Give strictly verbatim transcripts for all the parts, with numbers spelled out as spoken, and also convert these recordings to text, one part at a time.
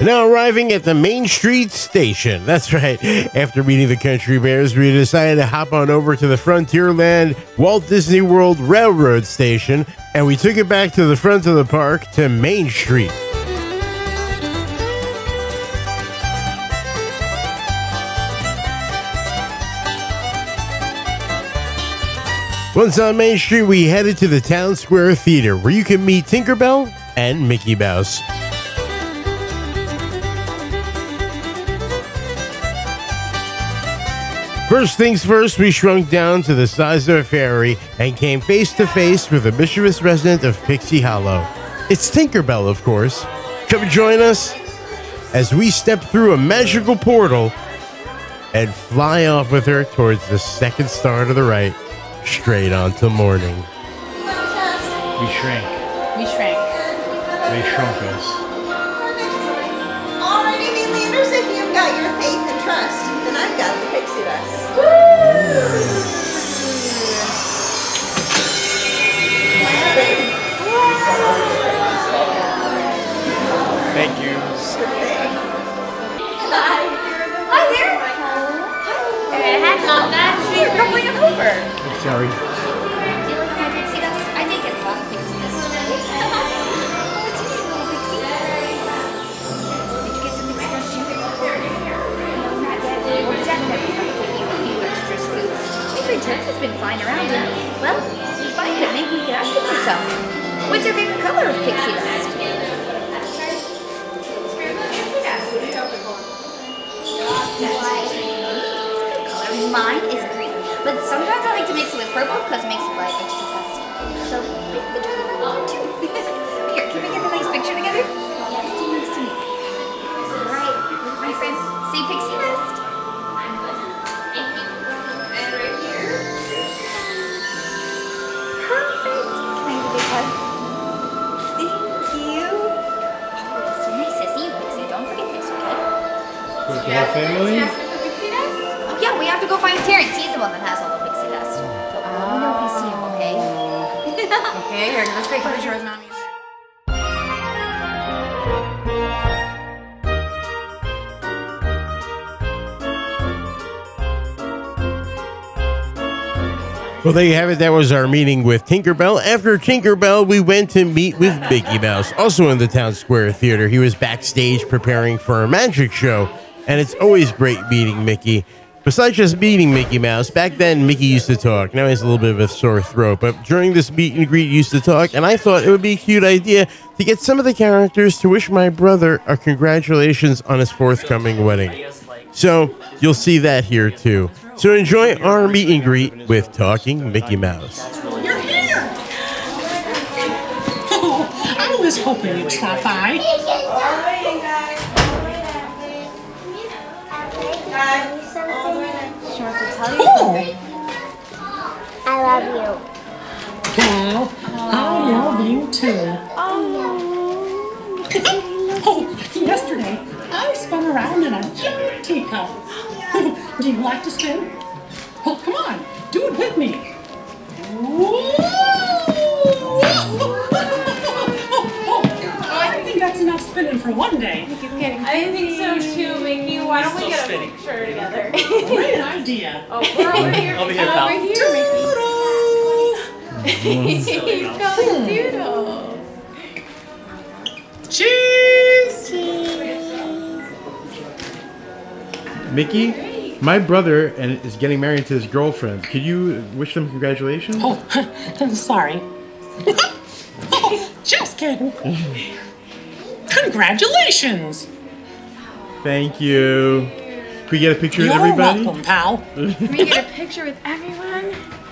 Now arriving at the Main Street Station. That's right. After meeting the Country Bears, we decided to hop on over to the Frontierland Walt Disney World Railroad Station, and we took it back to the front of the park to Main Street. Once on Main Street, we headed to the Town Square Theater, where you can meet Tinkerbell and Mickey Mouse. First things first, we shrunk down to the size of a fairy and came face to face with a mischievous resident of Pixie Hollow. It's Tinkerbell, of course. Come join us as we step through a magical portal and fly off with her towards the second star to the right, straight on to morning. We shrank. We shrank. They shrunk us. Alrighty, me leaders, if you've got your faith and trust, then I've got the pixie dust. Thank you. Hi. Hi there. Hi. Heck on that. Here, come bring it over. I'm sorry. Do you like my pixie dust? I did get a lot of pixie dust today. What's your name, little pixie? Did you get some pixie dust too? No, not yet. We're definitely going to give you a few extra scoops. If your test has been flying around, and, well, if you find it, maybe you could ask it for some. What's your favorite color of pixie dust? Mine is green, but sometimes I like to mix it with purple because it makes it light extra fast. So, two. Here, can we get a nice picture together? Yes, nice to meet you. Alright, my friend, say pixie dust. Thank you. And right here. Perfect. Can I have a big hug? Thank you. Oh, it's so nice to see you, Pixie. Don't forget this, okay? With the whole family? Yeah, we have to go find Terrence. He's the one that has all the pixie dust. So let me know if you see him, okay? Okay, here, let's take a picture with mommy. Well, there you have it. That was our meeting with Tinkerbell. After Tinkerbell, we went to meet with Mickey Mouse, also in the Town Square Theater. He was backstage preparing for a magic show, and it's always great meeting Mickey. Besides just meeting Mickey Mouse, back then Mickey used to talk. Now he has a little bit of a sore throat, but during this meet and greet he used to talk, and I thought it would be a cute idea to get some of the characters to wish my brother a congratulations on his forthcoming wedding. So you'll see that here too. So enjoy our meet and greet with Talking Mickey Mouse. You're here! Oh, I was hoping you'd stop by. Oh. I love you. Well, I love you too. Oh, yesterday I spun around in a giant teacup. Do you like to spin? Well, come on, do it with me. Whoa! Oh, I think that's enough spinning for one day. I think so too, Mickey. Why don't we get a picture together? Great idea. Oh, we're over here. I'll be here, pal. Over here, Mickey. He's calling Doodles. Cheese! Mickey, my brother and is getting married to his girlfriend. Could you wish them congratulations? Oh, sorry. Oh, just kidding. Congratulations! Thank you. Can we get a picture You're with everybody? welcome, pal. Can we get a picture with everyone?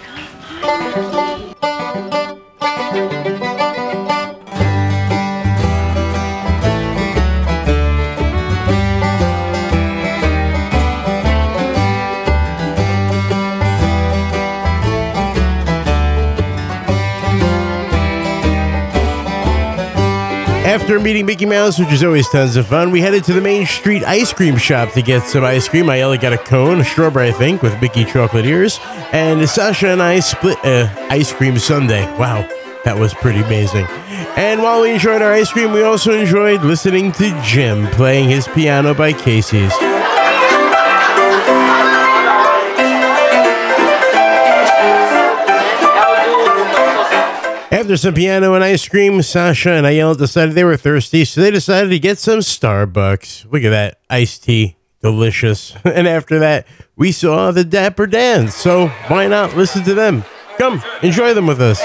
After meeting Mickey Mouse, which is always tons of fun, we headed to the Main Street ice cream shop to get some ice cream. Ayala got a cone, a strawberry, I think, with Mickey chocolate ears. And Sasha and I split an ice cream sundae. Wow, that was pretty amazing. And while we enjoyed our ice cream, we also enjoyed listening to Jim playing his piano by Casey's. After some piano and ice cream, Sasha and Ayala decided they were thirsty, so they decided to get some Starbucks. Look at that, iced tea, delicious. And after that, we saw the Dapper dance, so why not listen to them? Come, enjoy them with us.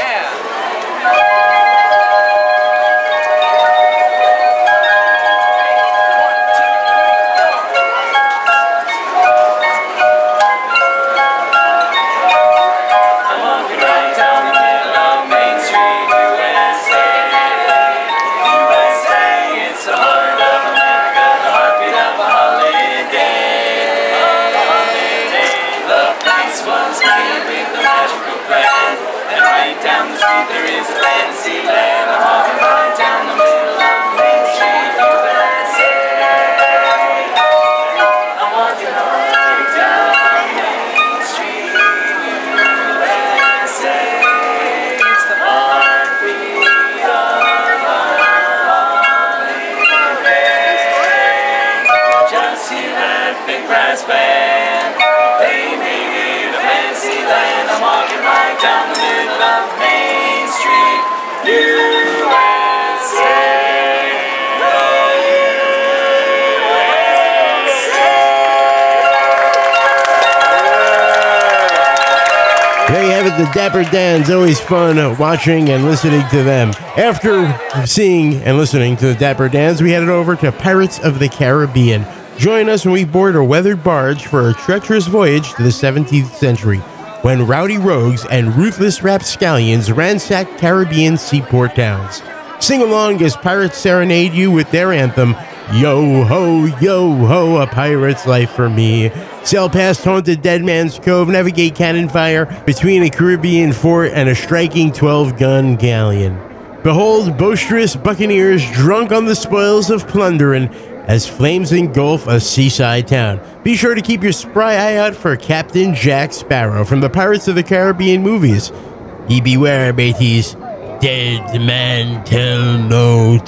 The Dapper Dan's always fun uh, watching and listening to them. After seeing and listening to the Dapper Dan's, we headed over to Pirates of the Caribbean. Join us when we board a weathered barge for a treacherous voyage to the seventeenth century, when rowdy rogues and ruthless rapscallions ransacked Caribbean seaport towns. Sing along as pirates serenade you with their anthem, Yo ho, yo ho, a pirate's life for me. Sail past haunted Dead Man's Cove, navigate cannon fire between a Caribbean fort and a striking twelve-gun galleon. Behold boisterous buccaneers drunk on the spoils of plundering as flames engulf a seaside town. Be sure to keep your spry eye out for Captain Jack Sparrow from the Pirates of the Caribbean movies. Ye beware, mateys, dead man tell no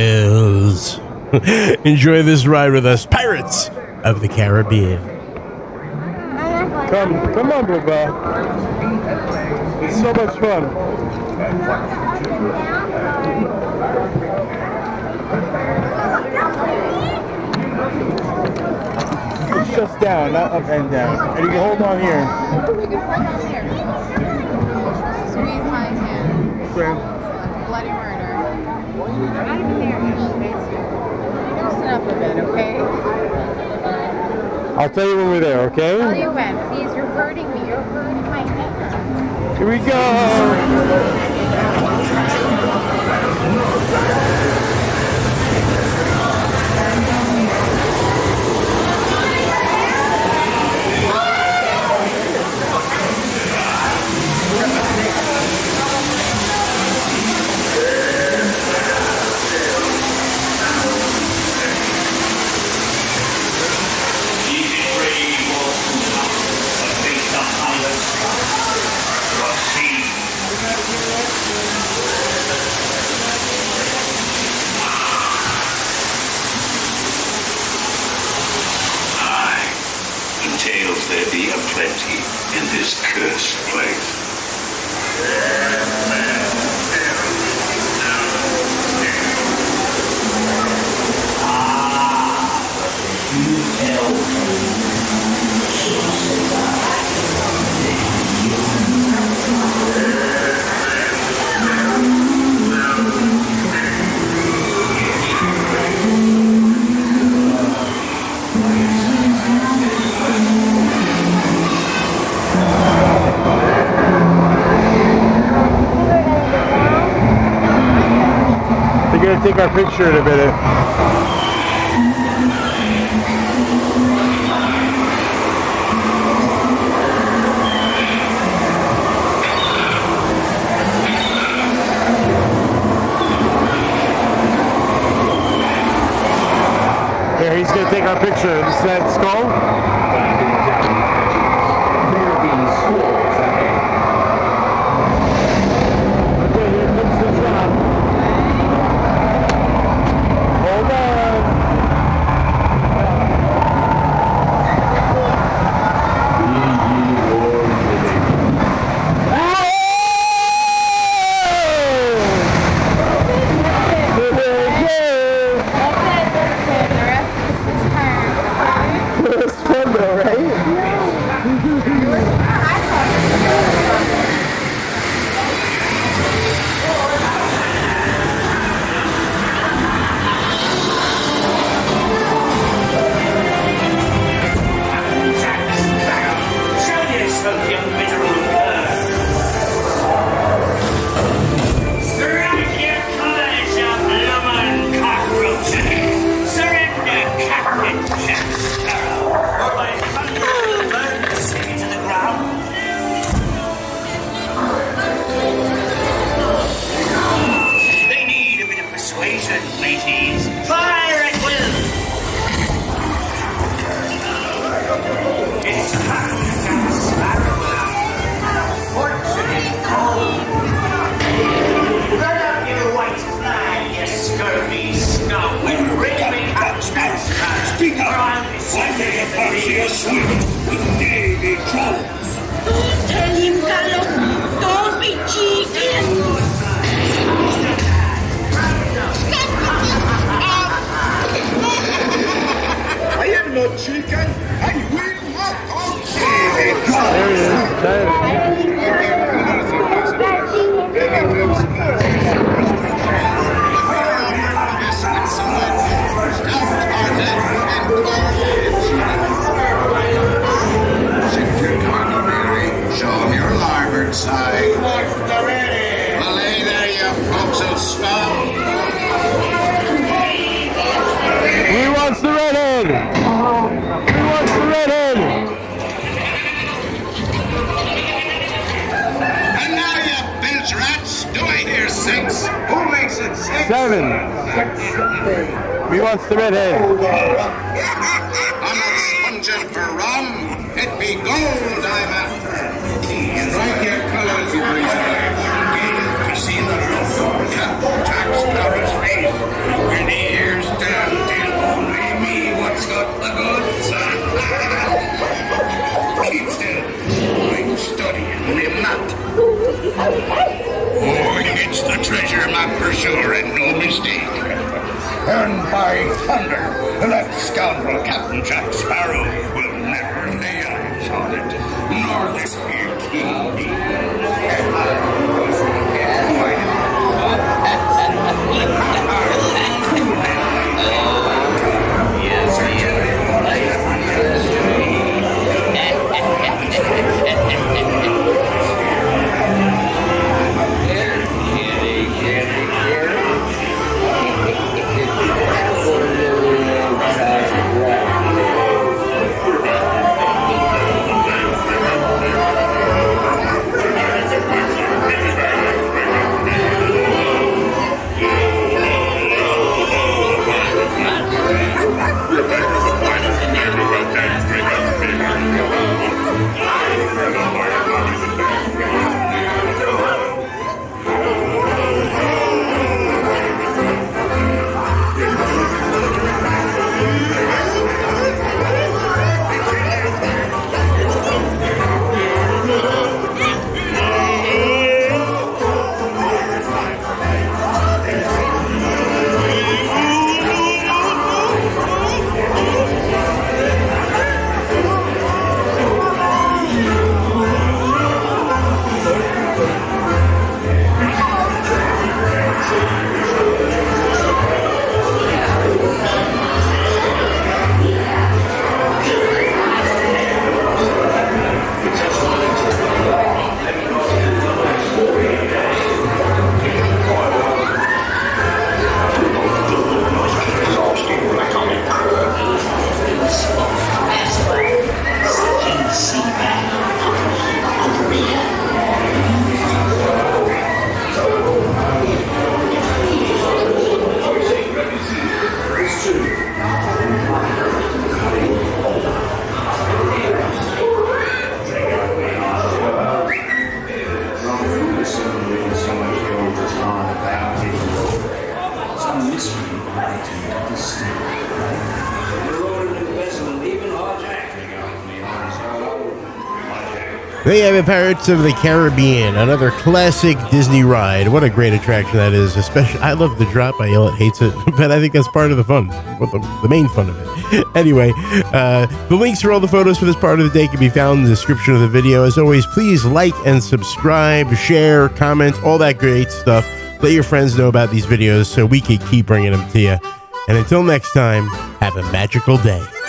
tales. Enjoy this ride with us, Pirates of the Caribbean. Come, come on, Bubba. It's so much fun. It's just down, not up and down. And you can hold on here. We can hold on here. Squeeze my hand. Okay. Bloody murder. Not even there. Loosen up a bit, okay? I'll tell you when we're there, okay? Tell you when. Please, you're hurting me. You're hurting my hand. Here we go. There be a plenty in this cursed place. Ah, you tell me. We're gonna take our picture in a minute. Here, he's gonna take our picture. Is that skull? Okay, here comes the drop. Foxy swimming with Davy Jones. Don't tell him, Carlos. Don't be cheating. I am not chicken. I will not talk. Davy Show him your larboard side. Belay there, you forecastle scum. He wants the redhead! He wants the redhead! And now, you bilge rats, do I hear six? Who makes it six? Seven! He wants the redhead! I'm not sponging for rum. It be gold I'm after. Strike your colors, you please. To see the look on Captain Jack Sparrow's face. When the ears stand till only me what's got the goods. Keep still. I'm studying the map. Oh, it's the treasure map for sure and no mistake. And by thunder, that scoundrel Captain Jack Sparrow will never lay eyes on it, nor this here King Bee. They have a Pirates of the Caribbean, another classic Disney ride. What a great attraction that is. Especially, I love the drop. I yell it, hates it, but I think that's part of the fun. Well, the, the main fun of it. Anyway, uh, the links for all the photos for this part of the day can be found in the description of the video. As always, please like and subscribe, share, comment, all that great stuff. Let your friends know about these videos so we can keep bringing them to you. And until next time, have a magical day.